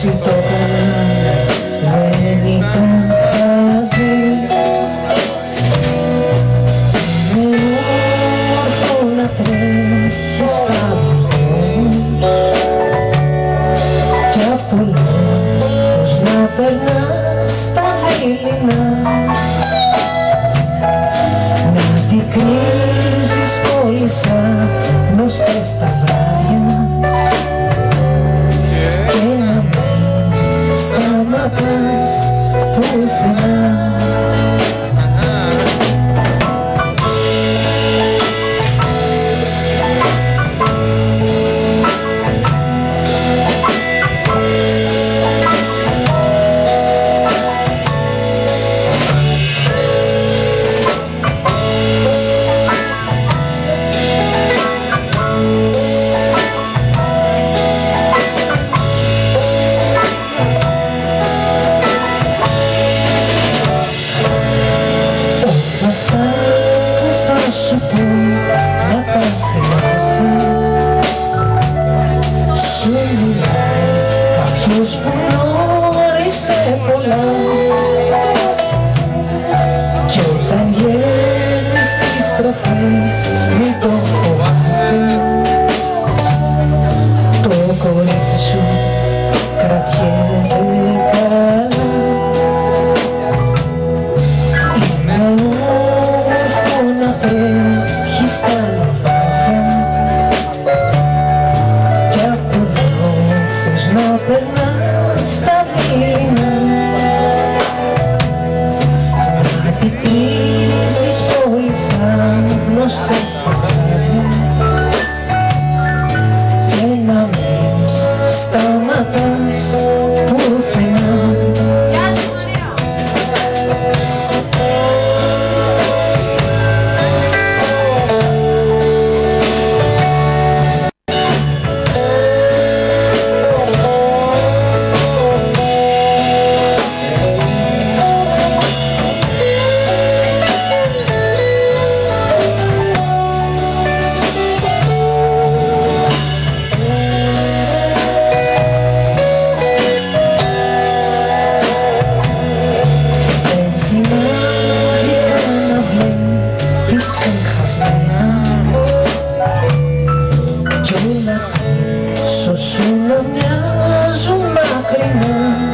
Όσοι το κάναν δεν ήταν χαζοί. Είναι όμορφο να τρέχεις σαν τους δρόμους κι απ' το λάθος να περνάς τα δειλινά, να αντικρίζεις πόλεις σαν γνωστές τα βράδια και να μην σταματάς πουθενά. Σου πω να τα θυμάσαι, σου μιλάει κάποιος που γνώρισε πολλά κι όταν γέρνεις τις στροφές μην το φοβάσαι, το κορίτσι σου κρατιέται καλά. Τρέχεις στα λιβάδια κι από λόφους να περνάς τα δειλινά, να αντικρίζεις πόλεις σαν γνωστές τα βράδια και να μην σταματάς πουθενά. Ξεχασμένα κι όλα πίσω σου να μοιάζουν μακρινά.